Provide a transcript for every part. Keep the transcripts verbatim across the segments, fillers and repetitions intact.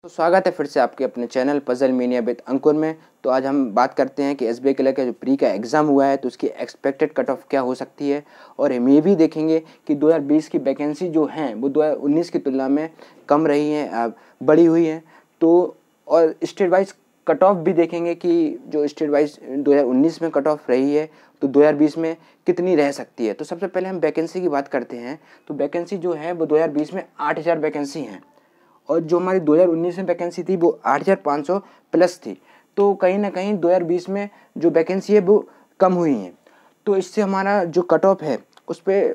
तो स्वागत है फिर से आपके अपने channel puzzle mania with Ankur में। तो आज हम बात करते हैं कि एसबीआई क्लर्क का जो प्री का एग्ज़ाम हुआ है तो उसकी एक्सपेक्टेड कट ऑफ क्या हो सकती है, और हम ये भी देखेंगे कि दो हज़ार बीस की वैकेंसी जो हैं वो दो हज़ार उन्नीस की तुलना में कम रही हैं, बढ़ी हुई हैं। तो और स्टेट वाइज कट ऑफ भी देखेंगे कि जो स्टेट वाइज दो हज़ार उन्नीस में कट ऑफ रही है तो दो हज़ार बीस में कितनी रह सकती है। तो सबसे पहले हम वैकेंसी की बात करते हैं। तो वैकेंसी जो है वो दो हज़ार बीस में आठ हज़ार वैकेंसी हैं, और जो हमारी दो हज़ार उन्नीस में वैकेंसी थी वो आठ हज़ार पाँच सौ प्लस थी। तो कहीं ना कहीं दो हज़ार बीस में जो वैकेंसी है वो कम हुई हैं। तो इससे हमारा जो कट ऑफ है उस पर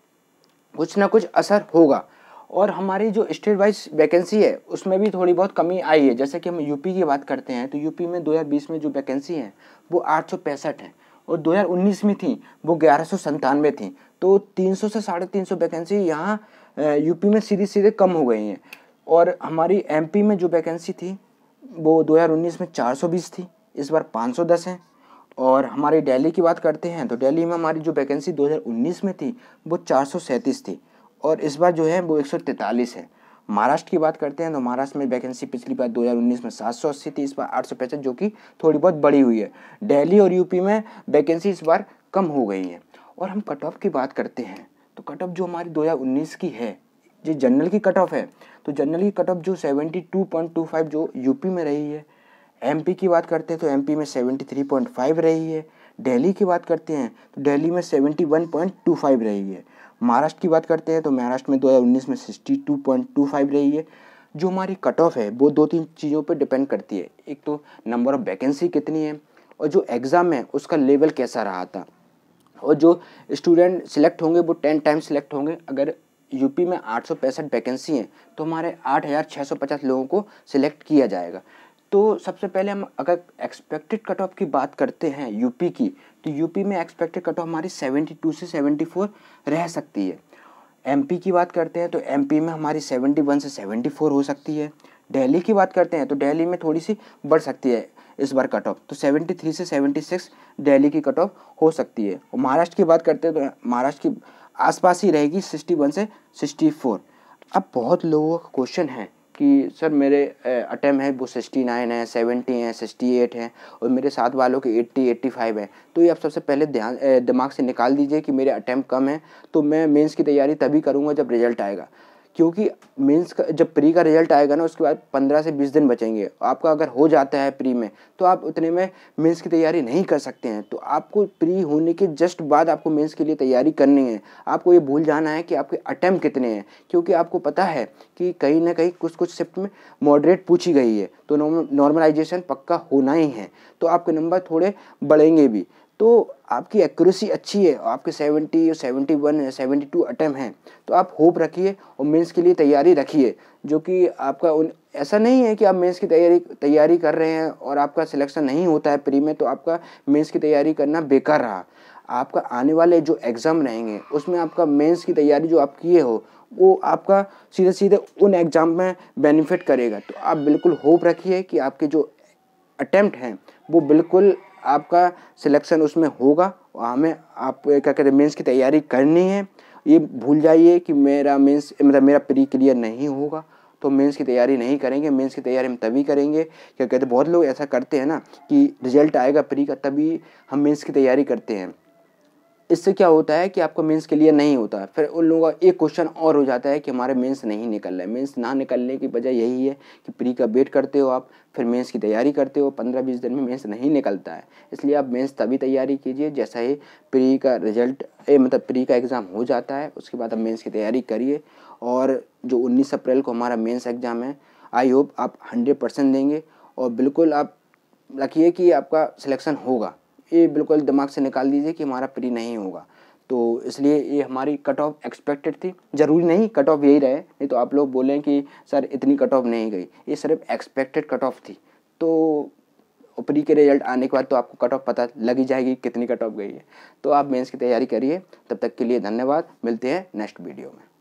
कुछ ना कुछ असर होगा। और हमारी जो स्टेट वाइज वैकेंसी है उसमें भी थोड़ी बहुत कमी आई है। जैसे कि हम यूपी की बात करते हैं तो यूपी में दो हज़ार बीस में जो वैकेंसी है वो आठ सौ पैंसठ है, और दो हज़ार उन्नीस में थी वो ग्यारह सौ संतानवे थी। तो तीन सौ से साढ़े तीन सौ वैकेंसी यहाँ यूपी में सीधे सीधे कम हो गई हैं। और हमारी एमपी में जो वैकेंसी थी वो दो हज़ार उन्नीस में चार सौ बीस थी, इस बार पाँच सौ दस है। और हमारी दिल्ली की बात करते हैं तो दिल्ली में हमारी जो वैकेंसी दो हज़ार उन्नीस में थी वो चार सौ सैंतीस थी, और इस बार जो है वो एक सौ तैंतालीस है। महाराष्ट्र की बात करते हैं तो महाराष्ट्र में वैकेंसी पिछली बार दो हज़ार उन्नीस में सात सौ अस्सी थी, इस बार आठ सौ पैंसठ, जो कि थोड़ी बहुत बढ़ी हुई है। दिल्ली और यूपी में वैकेंसी इस बार कम हो गई है। और हम कट ऑफ की बात करते हैं तो कट ऑफ जो हमारी दो हज़ार उन्नीस की है, जो जनरल की कट ऑफ है, तो जनरल की कट ऑफ जो बहत्तर पॉइंट दो पाँच जो यूपी में रही है। एमपी की बात करते हैं तो एमपी में तिहत्तर पॉइंट पाँच रही है। दिल्ली की बात करते हैं तो दिल्ली में इकहत्तर पॉइंट दो पाँच रही है। महाराष्ट्र की बात करते हैं तो महाराष्ट्र में दो हज़ार उन्नीस में बासठ पॉइंट दो पाँच रही है। जो हमारी कट ऑफ है वो दो तीन चीज़ों पर डिपेंड करती है। एक तो नंबर ऑफ वैकेंसी कितनी है, और जो एग्ज़ाम है उसका लेवल कैसा रहा था, और जो स्टूडेंट सिलेक्ट होंगे वो टेन टाइम सिलेक्ट होंगे। अगर यूपी में आठ सौ पैंसठ वैकेंसी हैं तो हमारे आठ हज़ार छः सौ पचास लोगों को सिलेक्ट किया जाएगा। तो सबसे पहले हम अगर एक्सपेक्टेड कट ऑफ की बात करते हैं यूपी की, तो यूपी में एक्सपेक्टेड कट ऑफ हमारी बहत्तर से चौहत्तर रह सकती है। एमपी की बात करते हैं तो एमपी में हमारी इकहत्तर से चौहत्तर हो सकती है। दिल्ली की बात करते हैं तो दिल्ली में थोड़ी सी बढ़ सकती है इस बार कट ऑफ, तो तिहत्तर से छिहत्तर दिल्ली की कट ऑफ हो सकती है। और महाराष्ट्र की बात करते हैं तो महाराष्ट्र की आसपास ही रहेगी इकसठ से चौंसठ। अब बहुत लोगों का क्वेश्चन है कि सर मेरे अटेम्प्ट है वो उनहत्तर है, सत्तर है, अड़सठ है, और मेरे साथ वालों के अस्सी पचासी है। तो ये आप सबसे पहले ध्यान दिमाग से निकाल दीजिए कि मेरे अटेम्प्ट कम है तो मैं मेंस की तैयारी तभी करूँगा जब रिजल्ट आएगा। क्योंकि मेंस का जब प्री का रिजल्ट आएगा ना उसके बाद पंद्रह से बीस दिन बचेंगे। आपका अगर हो जाता है प्री में तो आप उतने में मेंस की तैयारी नहीं कर सकते हैं। तो आपको प्री होने के जस्ट बाद आपको मेंस के लिए तैयारी करनी है। आपको ये भूल जाना है कि आपके अटेम्प्ट कितने हैं, क्योंकि आपको पता है कि कहीं ना कहीं कुछ कुछ शिफ्ट में मॉडरेट पूछी गई है, तो नॉर्मलाइजेशन पक्का होना ही है, तो आपके नंबर थोड़े बढ़ेंगे भी। तो आपकी एक्यूरेसी अच्छी है, आपके सत्तर, इकहत्तर, बहत्तर अटेम्प्ट हैं, तो आप होप रखिए और मेंस के लिए तैयारी रखिए। जो कि आपका उन ऐसा नहीं है कि आप मेंस की तैयारी तैयारी कर रहे हैं और आपका सिलेक्शन नहीं होता है प्री में तो आपका मेंस की तैयारी करना बेकार रहा। आपका आने वाले जो एग्ज़ाम रहेंगे उसमें आपका मेंस की तैयारी जो आप किए हो वो आपका सीधे सीधे उन एग्ज़ाम में बेनिफिट करेगा। तो आप बिल्कुल होप रखिए कि आपके जो अटेम्प्ट हैं वो बिल्कुल आपका सिलेक्शन उसमें होगा। और हमें आप क्या कहते हैं मेंस की तैयारी करनी है। ये भूल जाइए कि मेरा मेंस मतलब मेरा प्री क्लियर नहीं होगा तो मेंस की तैयारी नहीं करेंगे। मेंस की तैयारी हम तभी करेंगे, क्या कहते हैं बहुत लोग ऐसा करते हैं ना कि रिजल्ट आएगा प्री का तभी हम मेंस की तैयारी करते हैं। इससे क्या होता है कि आपका मेंस क्लियर नहीं होता है, फिर उन लोगों का एक क्वेश्चन और हो जाता है कि हमारे मेंस नहीं निकल रहा है। मेंस ना निकलने की वजह यही है कि प्री का वेट करते हो आप, फिर मेंस की तैयारी करते हो, पंद्रह बीस दिन में मेंस नहीं निकलता है। इसलिए आप मेंस तभी तैयारी कीजिए जैसा ही प्री का रिजल्ट मतलब प्री का एग्ज़ाम हो जाता है, उसके बाद आप मेंस की तैयारी करिए। और जो उन्नीस अप्रैल को हमारा मेंस एग्ज़ाम है, आई होप आप हंड्रेड परसेंट देंगे, और बिल्कुल आप रखिए कि आपका सिलेक्शन होगा। ये बिल्कुल दिमाग से निकाल दीजिए कि हमारा प्री नहीं होगा। तो इसलिए ये हमारी कट ऑफ एक्सपेक्टेड थी, ज़रूरी नहीं कट ऑफ यही रहे, नहीं तो आप लोग बोलें कि सर इतनी कट ऑफ नहीं गई। ये सिर्फ एक्सपेक्टेड कट ऑफ थी। तो प्री के रिजल्ट आने के बाद तो आपको कट ऑफ पता लग ही जाएगी कितनी कट ऑफ गई है। तो आप मेंस की तैयारी करिए। तब तक के लिए धन्यवाद, मिलते हैं नेक्स्ट वीडियो में।